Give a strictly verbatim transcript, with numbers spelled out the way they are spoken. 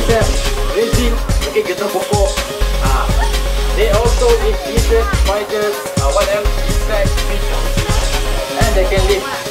insect, resin, okay, getah pokok. Ah, they also eat lizards, spiders, uh, what else? Insects, fish, and they can live